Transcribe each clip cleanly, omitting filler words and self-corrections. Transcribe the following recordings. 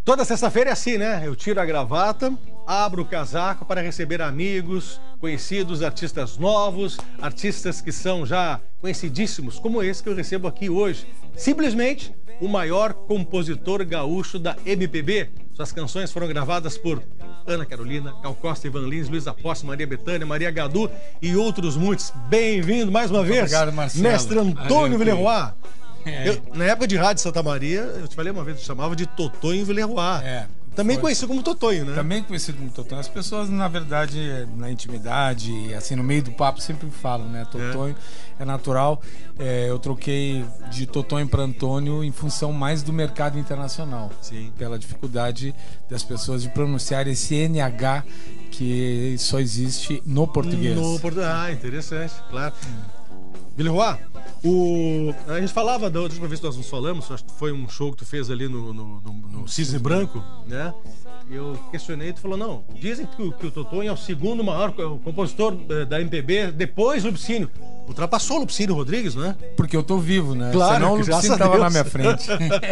Toda sexta-feira é assim, né? Eu tiro a gravata, abro o casaco para receber amigos, conhecidos, artistas novos, artistas que são já conhecidíssimos, como esse que eu recebo aqui hoje. Simplesmente o maior compositor gaúcho da MPB. Suas canções foram gravadas por Ana Carolina, Gal Costa, Ivan Lins, Luiz Apóstolo, Maria Bethânia, Maria Gadu e outros muitos. Bem-vindo mais uma vez, obrigado, Marcelo. Mestre Antônio Villeroy. Na época de Rádio Santa Maria, eu te falei uma vez, eu chamava de Totonho Villeroy. Também conhecido como Totonho, né? Também conhecido como Totonho. As pessoas, na verdade, na intimidade, assim, no meio do papo, sempre falam, né? Totonho é natural. Eu troquei de Totonho para Antônio em função mais do mercado internacional. Sim. Pela dificuldade das pessoas de pronunciar esse NH que só existe no português. Ah, interessante, claro. Villeroy, a gente falava da outra vez que nós nos falamos, acho que foi um show que tu fez ali no Cisne Branco, né? Eu questionei e tu falou, não, dizem que o Totonho é o segundo maior compositor da MPB depois do Lupicínio. Ultrapassou o Lupicínio Rodrigues, né? Porque eu tô vivo, né? Claro, senão o Lupicínio estava na minha frente.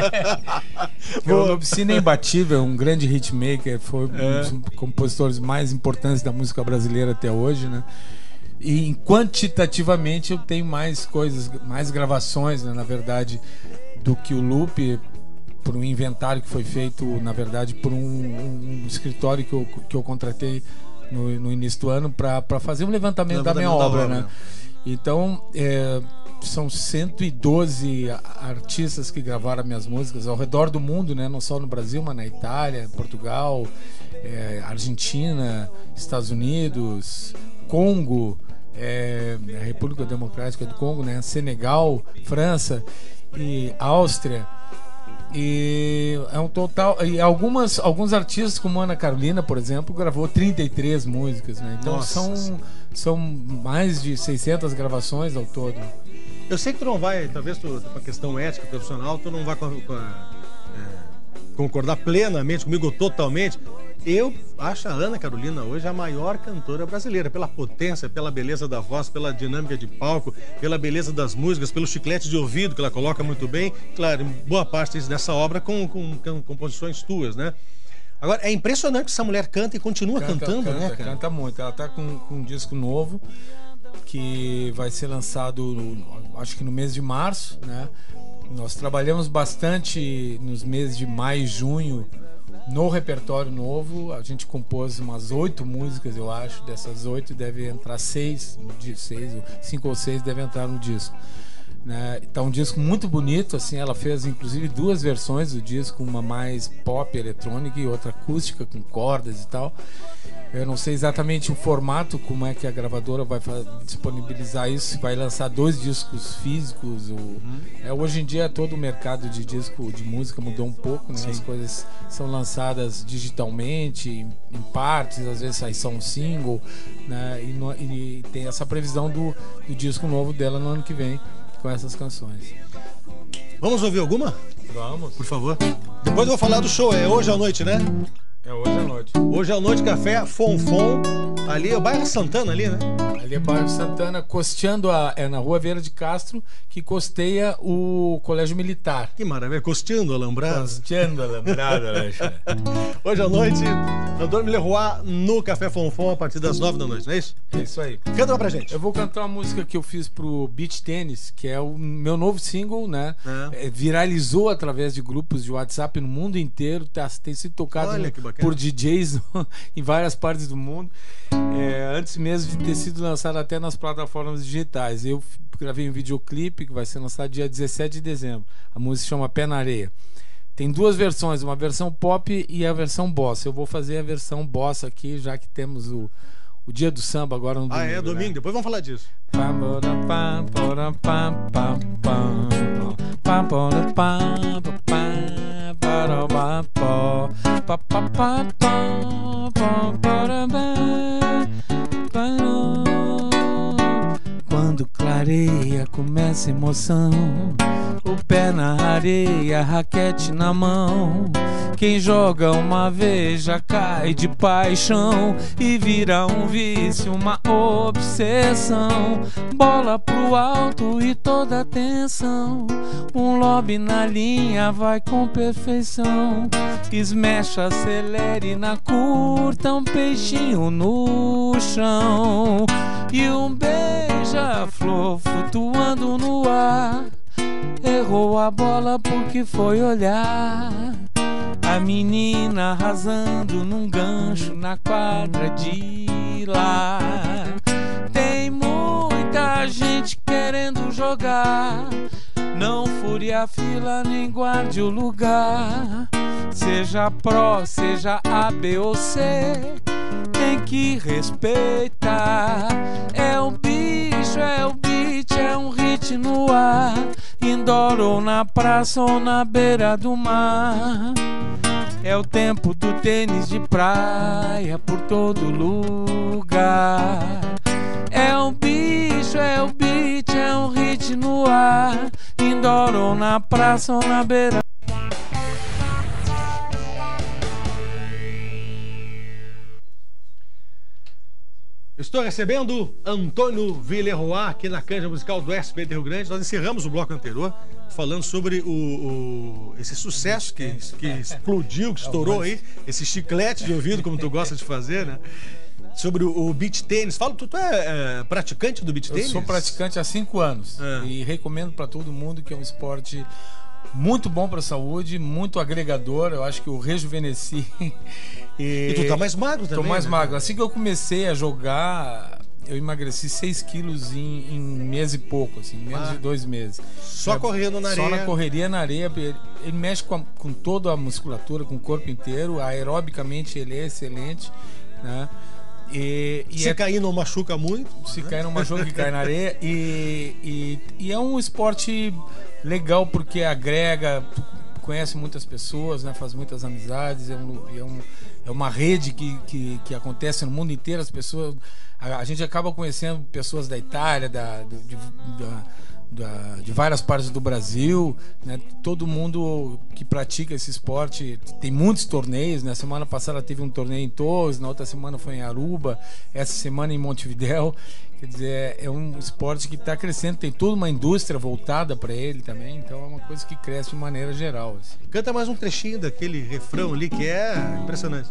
O Lupicínio é imbatível, um grande hitmaker, foi um dos compositores mais importantes da música brasileira até hoje, né? E quantitativamente eu tenho mais coisas, mais gravações, né, na verdade, do que o Lupe, por um inventário que foi feito, na verdade, por um escritório que eu contratei no início do ano para fazer um levantamento da minha obra, né? Então, são 112 artistas que gravaram minhas músicas ao redor do mundo, né? Não só no Brasil, mas na Itália, Portugal, Argentina, Estados Unidos, Congo, a República Democrática do Congo, né? Senegal, França e Áustria. E é um total. E alguns artistas, como Ana Carolina, por exemplo, gravou 33 músicas, né? Então são mais de 600 gravações ao todo. Eu sei que tu não vai, talvez por uma questão ética, profissional, tu não vai concordar plenamente comigo, totalmente. Eu acho a Ana Carolina hoje a maior cantora brasileira, pela potência, pela beleza da voz, pela dinâmica de palco, pela beleza das músicas, pelo chiclete de ouvido que ela coloca muito bem. Claro, boa parte dessa obra com composições tuas, né? Agora, é impressionante que essa mulher canta e continua cantando, né, cara? Canta muito. Ela tá com um disco novo que vai ser lançado, acho que no mês de março, né? Nós trabalhamos bastante nos meses de maio e junho no repertório novo. A gente compôs umas 8 músicas, eu acho. Dessas 8 deve entrar 5 ou 6 devem entrar no disco, né? Tá um disco muito bonito, assim. Ela fez inclusive 2 versões do disco, uma mais pop eletrônica e outra acústica com cordas e tal. Eu não sei exatamente o formato, como é que a gravadora vai disponibilizar isso, se vai lançar 2 discos físicos ou... hoje em dia todo o mercado de disco de música mudou um pouco, né? As coisas são lançadas digitalmente, em partes, às vezes sai só um single, né? E tem essa previsão do disco novo dela no ano que vem com essas canções. Vamos ouvir alguma? Vamos. Por favor. Depois eu vou falar do show, é hoje à noite, né? É hoje à noite. Hoje à noite, Café Fonfon. Ali é o bairro Santana, ali, né? Ali é bairro Santana, costeando na Rua Vieira de Castro, que costeia o Colégio Militar. Que maravilha, costeando a Alambrada. Costeando a Alambrada, né? Hoje à noite, Antônio Villeroy no Café Fonfon a partir das 9 da noite, não é isso? É isso aí. Canta lá pra gente. Eu vou cantar uma música que eu fiz pro Beach Tennis, que é o meu novo single, né? Viralizou através de grupos de WhatsApp no mundo inteiro, tem sido tocado por DJs em várias partes do mundo, antes mesmo de ter sido lançado até nas plataformas digitais. Eu gravei um videoclipe que vai ser lançado dia 17 de dezembro. A música se chama Pé na Areia. Tem 2 versões, uma versão pop e a versão bossa. Eu vou fazer a versão bossa aqui, já que temos o dia do samba agora no domingo. Domingo, né? Depois vamos falar disso. Quando areia começa emoção, o pé na areia, raquete na mão. Quem joga uma vez já cai de paixão e vira um vício, uma obsessão. Bola pro alto e toda atenção, um lobby na linha vai com perfeição. Smash, acelere na curta, um peixinho no chão e um beija-flor flutuando no ar. Errou a bola porque foi olhar. A menina arrasando num gancho na quadra de lá. Tem muita gente querendo jogar, não fure a fila nem guarde o lugar. Seja Pro, seja A, B ou C, tem que respeitar. É o bicho, é o beat, é um hit no ar, indoor ou na praça ou na beira do mar. É o tempo do tênis de praia por todo lugar. É o bicho, é o beat, é um hit no ar, indoor ou na praça ou na beira. Estou recebendo Antônio Villeroy aqui na Canja Musical do SBT Rio Grande. Nós encerramos o bloco anterior falando sobre esse sucesso que explodiu, que estourou aí, esse chiclete de ouvido, como tu gosta de fazer, né? Sobre o beach tênis. Fala, tu é praticante do beach tênis? Eu sou praticante há 5 anos e recomendo para todo mundo que é um esporte muito bom para a saúde, muito agregador. Eu acho que o rejuvenesci. E tu tá mais magro também? Tô mais né? magro. Assim que eu comecei a jogar, eu emagreci 6 quilos em mês e pouco, assim, menos de 2 meses. Só correndo na areia? Só na correria na areia. Ele mexe com toda a musculatura, com o corpo inteiro. Aerobicamente ele é excelente, né? Se cair não machuca muito? Se cair não machuca, que cai na areia. E é um esporte legal porque agrega, conhece muitas pessoas, né? Faz muitas amizades. É uma rede que acontece no mundo inteiro. As pessoas, a gente acaba conhecendo pessoas da Itália, de várias partes do Brasil, né? Todo mundo que pratica esse esporte. Tem muitos torneios, né? Semana passada teve um torneio em Torres, na outra semana foi em Aruba, essa semana em Montevidéu. Quer dizer, é um esporte que está crescendo, tem toda uma indústria voltada para ele também, então é uma coisa que cresce de maneira geral, assim. Canta mais um trechinho daquele refrão ali que é impressionante.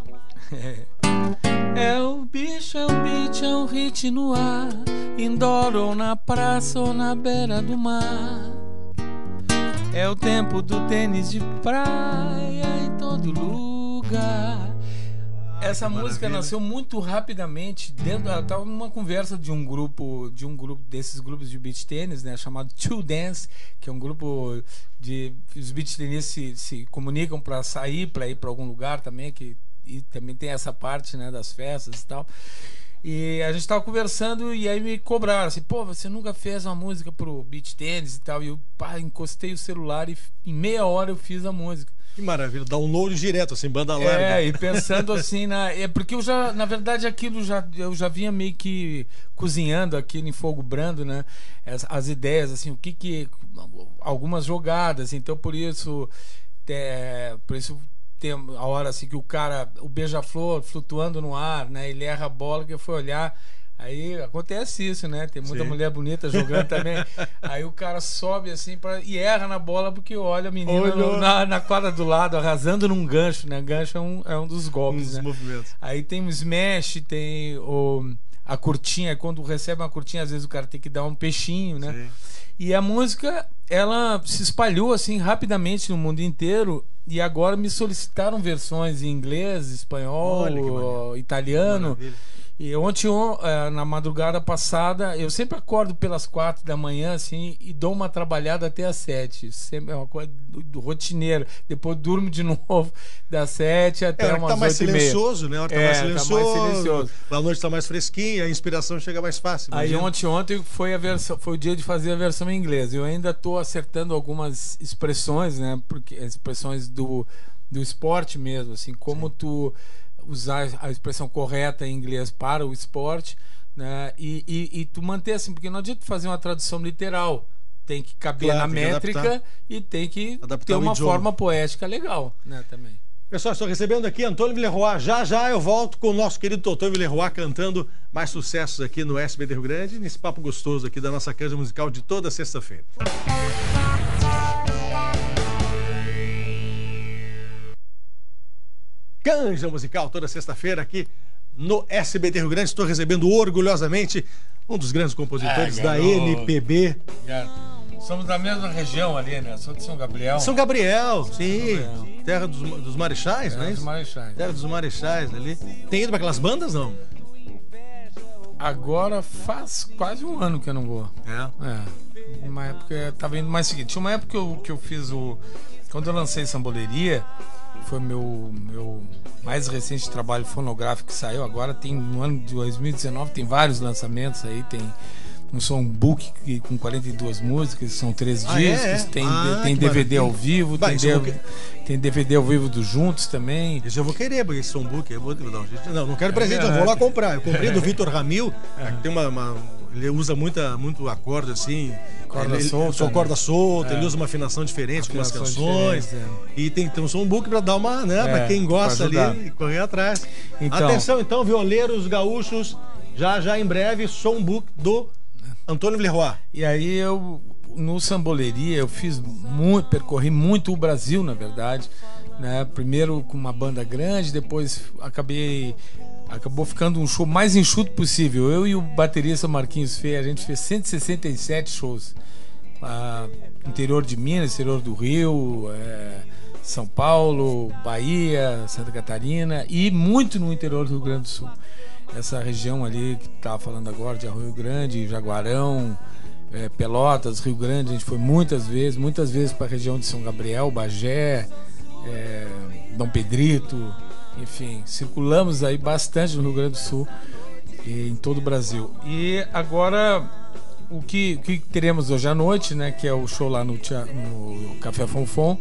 É o bicho, é o beat, é um hit no ar, indoor ou na praça ou na beira do mar. É o tempo do tênis de praia em todo lugar. Essa música nasceu muito rapidamente dentro. Eu tava numa conversa de um grupo desses grupos de beach tênis, né, chamado Two Dance, que é um grupo de os beach tenistas se comunicam para sair, para ir para algum lugar também, e também tem essa parte, né, das festas e tal. E a gente tava conversando e aí me cobraram assim: pô, você nunca fez uma música pro beach tênis e tal? E eu encostei o celular e em meia hora eu fiz a música. Que maravilha, download direto, assim, banda larga. E pensando assim, porque na verdade eu já vinha meio que cozinhando aquilo em fogo brando, né? As ideias, assim, algumas jogadas, então por isso tem a hora assim que o beija-flor flutuando no ar, né? Ele erra a bola, que eu fui olhar. Aí acontece isso, né? Tem muita mulher bonita jogando também. Aí o cara sobe assim e erra na bola porque olha a menina na quadra do lado, arrasando num gancho, né? Gancho é um dos golpes, né? Movimentos. Aí tem o smash, tem a curtinha. Quando recebe uma curtinha, às vezes o cara tem que dar um peixinho, né? Sim. E a música, ela se espalhou assim rapidamente no mundo inteiro. E agora me solicitaram versões em inglês, espanhol, italiano. E ontem, na madrugada passada, eu sempre acordo pelas 4 da manhã, assim, e dou uma trabalhada até às 7. Sempre é uma coisa do rotineiro. Depois durmo de novo das 7 até umas 8h30. Tá mais silencioso, né? A hora tá mais silencioso. A noite tá mais fresquinha, a inspiração chega mais fácil. Aí ontem foi o dia de fazer a versão em inglês. Eu ainda tô acertando algumas expressões, né? Porque expressões do esporte mesmo, assim, como tu usar a expressão correta em inglês para o esporte, né? E tu manter assim, porque não adianta fazer uma tradução literal. Tem que caber na métrica e tem que ter uma forma poética legal, né, também. Pessoal, estou recebendo aqui Antônio Villeroy. Já eu volto com o nosso querido doutor Villeroy cantando mais sucessos aqui no SBT Rio Grande, nesse papo gostoso aqui da nossa canja musical de toda sexta-feira. Canja musical toda sexta-feira aqui no SBT Rio Grande. Estou recebendo orgulhosamente um dos grandes compositores da MPB. Somos da mesma região ali, né? Sou de São Gabriel. São Gabriel, sim. Terra dos Marechais, não é isso? Dos Marechais. Terra dos Marechais ali. Tem ido para aquelas bandas, não? Agora faz quase um ano que eu não vou. Uma época eu tava indo mais seguinte. Tinha uma época que eu fiz o... Quando eu lancei Samboleria, foi meu mais recente trabalho fonográfico que saiu. Agora tem, no ano de 2019, tem vários lançamentos aí, tem um songbook com 42 músicas, são 3 discos, tem DVD ao vivo, tem DVD ao vivo dos Juntos também. Isso eu vou querer, porque esse songbook eu vou dar um jeito. Não quero presente, eu vou lá comprar. Eu comprei do Vitor Ramil, que tem ele usa muito acorde assim, corda solta, ele usa uma afinação diferente com as canções. E tem um songbook para dar uma, né, para quem gosta ali e correr atrás. Então, atenção então, violeiros gaúchos, já em breve, songbook do Antônio Villeroy. E aí no Samboleria eu percorri muito o Brasil, na verdade, né? Primeiro com uma banda grande, depois acabou ficando um show mais enxuto possível. Eu e o baterista Marquinhos Fê, a gente fez 167 shows. Interior de Minas, interior do Rio, São Paulo, Bahia, Santa Catarina e muito no interior do Rio Grande do Sul. Essa região ali que estava falando agora, de Rio Grande, Jaguarão, Pelotas, Rio Grande, a gente foi muitas vezes para a região de São Gabriel, Bagé, Dom Pedrito, enfim, circulamos aí bastante no Rio Grande do Sul e em todo o Brasil. E agora o que teremos hoje à noite, né, que é o show lá no Café Fonfon,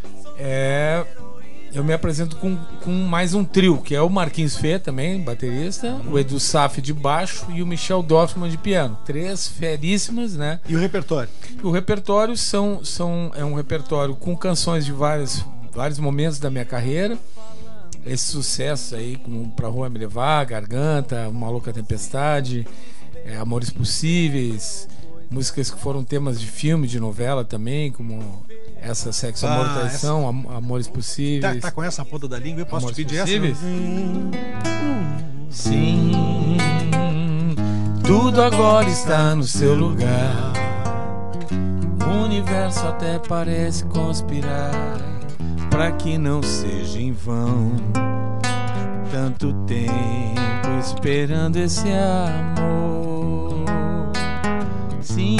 eu me apresento com mais um trio, que é o Marquinhos Fê também, baterista, o Edu Saf de baixo e o Michel Dorfman de piano. 3 feríssimas, né? E o repertório? O repertório é um repertório com canções de vários momentos da minha carreira. Esse sucesso aí, como Pra Rua Me Levar, Garganta, Uma Louca Tempestade, Amores Possíveis, músicas que foram temas de filme, de novela também, como essa Sexo, Amor e Traição, Amores Possíveis. Tá com essa ponta da língua, eu posso te pedir possíveis? Essa? Sim, tudo agora está no seu lugar. O universo até parece conspirar para que não seja em vão. Tanto tempo esperando esse amor. Sim,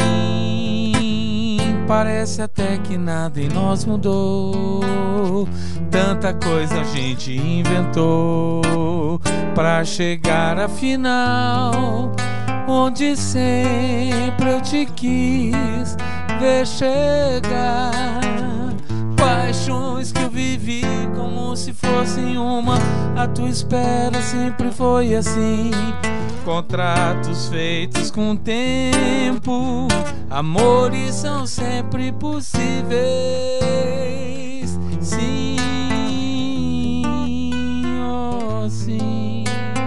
parece até que nada em nós mudou. Tanta coisa a gente inventou pra chegar afinal onde sempre eu te quis ver chegar. Paixões que eu vivi como se fossem uma, a tua espera sempre foi assim. Contratos feitos com tempo, amores são sempre possíveis. Sim, oh sim.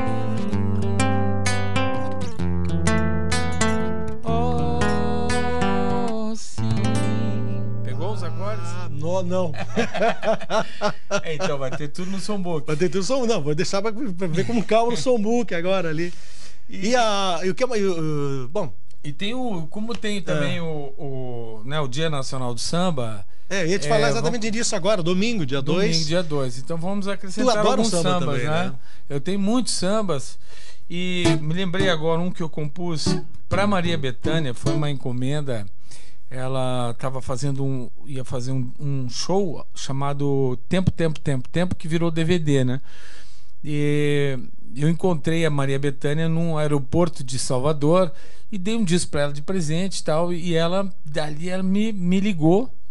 Oh sim. Pegou os acordes? Não. Então vai ter tudo no songbook. Vai ter tudo no songbook. Não, vou deixar pra ver como calma no songbook agora ali. E o que bom. E tem como tem também o Dia Nacional do Samba. Eu ia te falar exatamente disso agora, domingo, dia 2. Domingo, dia 2. Então vamos acrescentar alguns sambas também, né? Eu tenho muitos sambas e me lembrei agora um que eu compus para Maria Bethânia, foi uma encomenda. Ela ia fazer um show chamado Tempo, que virou DVD, né? E eu encontrei a Maria Bethânia num aeroporto de Salvador e dei um disco para ela de presente e tal. E ela me ligou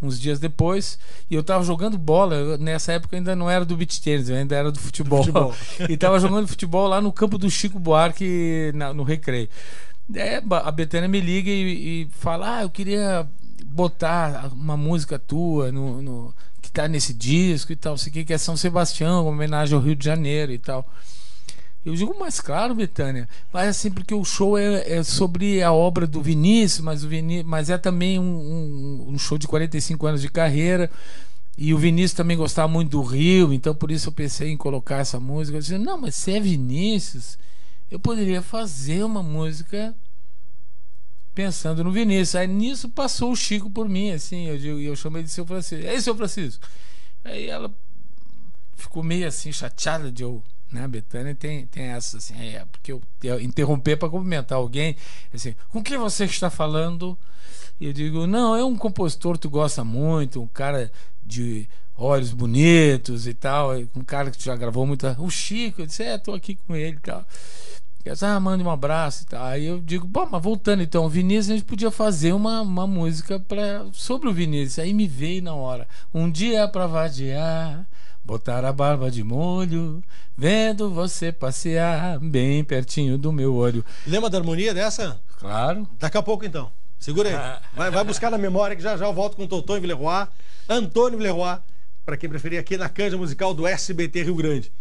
uns dias depois, e eu tava jogando bola. Nessa época eu ainda não era do beach tennis, eu ainda era do futebol. E tava jogando futebol lá no campo do Chico Buarque, no Recreio. A Bethânia me liga e fala: eu queria botar uma música tua que tá nesse disco e tal, sei que é São Sebastião, uma homenagem ao Rio de Janeiro e tal. Eu digo: mas claro, Bethânia, mas assim, porque o show é sobre a obra do Vinícius, mas é também um show de 45 anos de carreira, e o Vinícius também gostava muito do Rio, então por isso eu pensei em colocar essa música. Eu disse: não, mas se é Vinícius, eu poderia fazer uma música pensando no Vinícius. Aí nisso passou o Chico por mim, assim, eu chamei de Seu Francisco. Ei, Seu Francisco. Aí ela ficou meio assim chateada de eu, né? A Bethânia tem essa assim, porque eu interromper para cumprimentar alguém, assim: com que você está falando? E eu digo: não, é um compositor que tu gosta muito, um cara de olhos bonitos e tal, um cara que já gravou muito. O Chico. Eu disse: tô aqui com ele e tal. Mande um abraço e tal. Aí eu digo: bom, mas voltando então, o Vinícius, a gente podia fazer uma música sobre o Vinícius. Aí me veio na hora: um dia pra vadiar, botar a barba de molho, vendo você passear bem pertinho do meu olho. Lembra da harmonia dessa? Claro. Daqui a pouco então. Segura aí. Vai buscar na memória, que já eu volto com o Totô em Villeroy, Antônio Villeroy, para quem preferir, aqui na Canja Musical do SBT Rio Grande.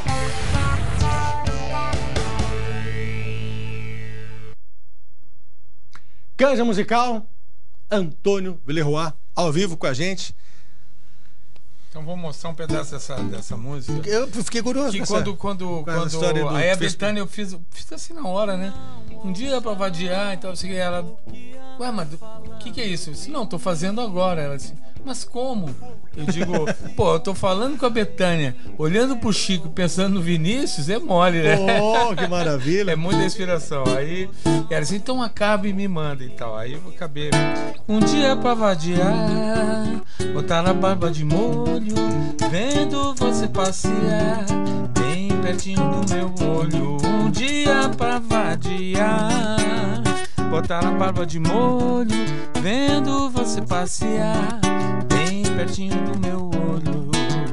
Canja Musical, Antônio Villeroy, ao vivo com a gente. Então vou mostrar um pedaço dessa música. Eu fiquei curioso. Que quando aí a Bethânia eu fiz assim na hora, né? Um dia pra vadiar e tal, assim, ela: ué, mas o que é isso? Eu disse: não, tô fazendo agora. Ela disse: mas como? Eu digo: pô, eu tô falando com a Bethânia, olhando pro Chico, pensando no Vinícius, é mole, né? Oh, que maravilha! É muita inspiração. Aí ela disse: então acaba e me manda e tal. Aí eu acabei: um dia pra vadiar, botar a barba de molho, vendo você passear bem pertinho do meu olho. Um dia pra vadiar, botar a barba de molho, vendo você passear bem pertinho do meu olho.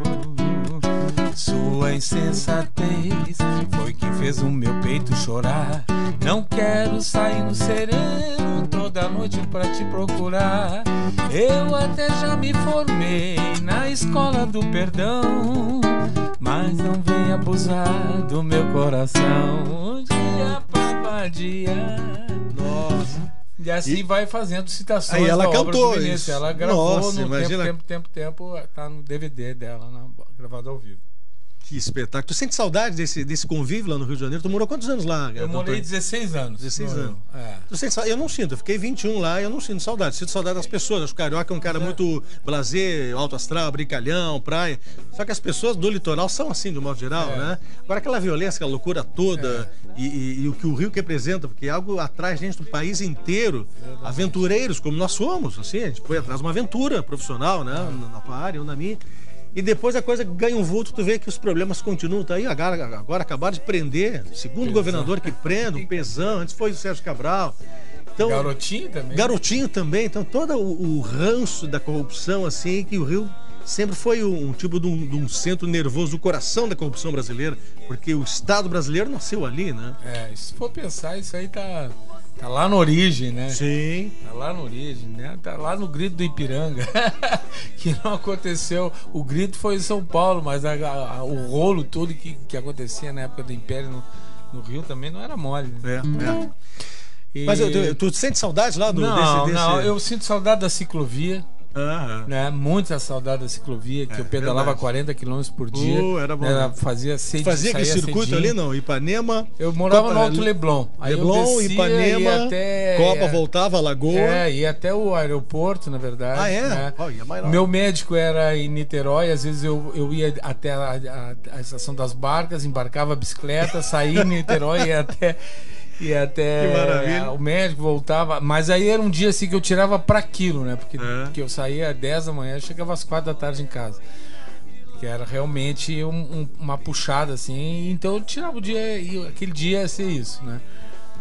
Sua insensatez foi que fez o meu peito chorar. Não quero sair no sereno toda noite pra te procurar. Eu até já me formei na escola do perdão, mas não venha abusar do meu coração. Um dia pra vadiar. Nossa. E assim vai fazendo citações. Aí ela da cantou obra do Vinícius. Ela gravou. Nossa, no imagina... tempo, tá no DVD dela, gravado ao vivo. Que espetáculo. Tu sente saudade desse convívio lá no Rio de Janeiro? Tu morou quantos anos lá? Eu morei 16 anos. 16 anos. É. Tu sente saudade? Eu não sinto. Eu fiquei 21 lá e eu não sinto saudade. Sinto saudade das pessoas. Acho que o carioca é um cara muito blasé, alto astral, brincalhão, praia. Só que as pessoas do litoral são assim, de um modo geral, né? Agora aquela violência, aquela loucura toda e o que o Rio representa, porque é algo atrai gente do país inteiro. Aventureiros, como nós somos. Assim, a gente foi atrás de uma aventura profissional, né? Na tua área ou na minha. E depois a coisa ganha um vulto, tu vê que os problemas continuam. Tá aí, agora acabaram de prender, segundo o governador que prende, o Pezão, antes foi o Sérgio Cabral. Então, Garotinho também. Garotinho também. Então todo o ranço da corrupção, assim, que o Rio sempre foi um tipo de um centro nervoso do coração da corrupção brasileira, porque o Estado brasileiro nasceu ali, né? Se for pensar, isso aí tá lá na origem, né? Sim. Tá lá na origem, né? Tá lá no grito do Ipiranga. Que não aconteceu. O grito foi em São Paulo, mas o rolo todo que acontecia na época do Império no Rio também não era mole, né? Mas tu sente saudade lá Não, eu sinto saudade da ciclovia. Né? Muita saudade da ciclovia, que eu pedalava 40 km por dia. Era bom. Fazia aquele circuito cedinho. Ali, não? Ipanema. Eu morava no Alto Leblon. Aí Leblon, eu descia, Ipanema, até, Copa, voltava, Lagoa. Ia até o aeroporto, na verdade. Né? Meu médico era em Niterói, às vezes eu ia até a estação das barcas, embarcava a bicicleta, saía em Niterói e até o médico voltava. Mas aí era um dia assim que eu tirava pra aquilo, né? Porque eu saía às 10 da manhã, chegava às 4 da tarde em casa. Que era realmente uma puxada, assim. Então eu tirava o dia, e aquele dia ia ser isso, né?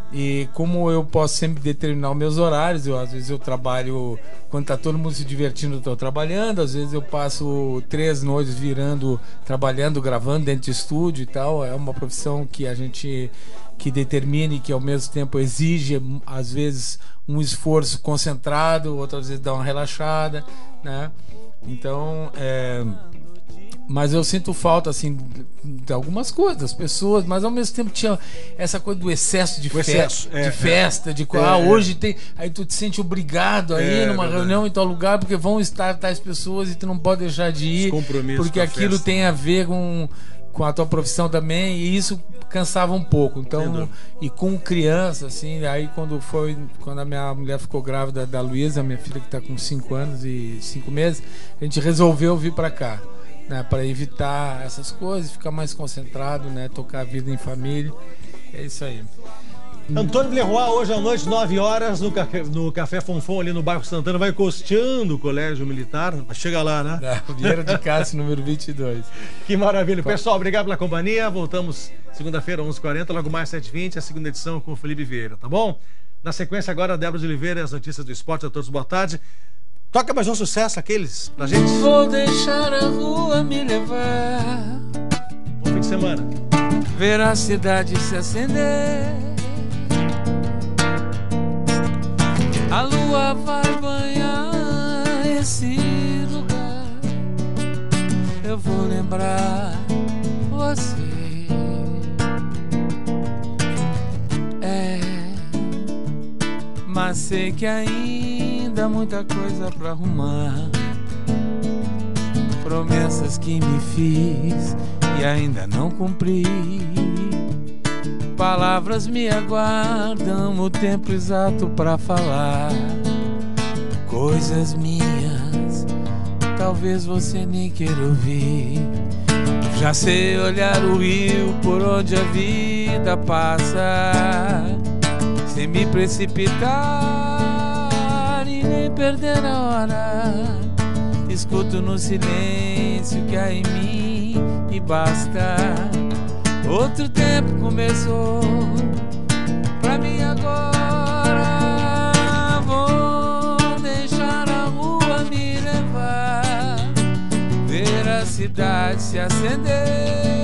E como eu posso sempre determinar os meus horários, às vezes eu trabalho, quando tá todo mundo se divertindo, eu tô trabalhando, às vezes eu passo 3 noites trabalhando, gravando dentro de estúdio e tal. É uma profissão que a gente que determina e que ao mesmo tempo exige, às vezes, um esforço concentrado, outras vezes dá uma relaxada, né? Então, mas eu sinto falta, assim, de algumas coisas, das pessoas, mas ao mesmo tempo tinha essa coisa do excesso de festa, hoje tem. Aí tu te sente obrigado a ir numa reunião em tal lugar, porque vão estar tais pessoas e tu não pode deixar de ir, porque aquilo tem a ver com a tua profissão também, e isso cansava um pouco. Então, e com criança, assim, aí quando a minha mulher ficou grávida da Luísa, minha filha que está com 5 anos e 5 meses, a gente resolveu vir para cá, né, para evitar essas coisas, ficar mais concentrado, né, tocar a vida em família. É isso aí. Antônio Leroy, hoje à noite, 9 horas, no Café Fonfon, ali no bairro Santana, vai costeando o Colégio Militar. Chega lá, né? Vieira de Cássio, número 22. Que maravilha. Pessoal, obrigado pela companhia. Voltamos segunda-feira, 11h40, logo mais 7h20, a segunda edição com o Felipe Vieira, tá bom? Na sequência agora, Débora de Oliveira e as notícias do esporte. A todos, boa tarde. Toca mais um sucesso, aqueles, pra gente. Vou deixar a rua me levar. Bom fim de semana. Ver a cidade se acender. A lua vai banhar esse lugar. Eu vou lembrar você. Mas sei que ainda há muita coisa pra arrumar. Promessas que me fiz e ainda não cumpri. Palavras me aguardam o tempo exato pra falar. Coisas minhas, talvez você nem queira ouvir. Já sei olhar o rio por onde a vida passa, sem me precipitar e nem perder a hora. Escuto no silêncio que há em mim e basta. Outro tempo começou pra mim agora. Vou deixar a rua me levar, ver a cidade se acender.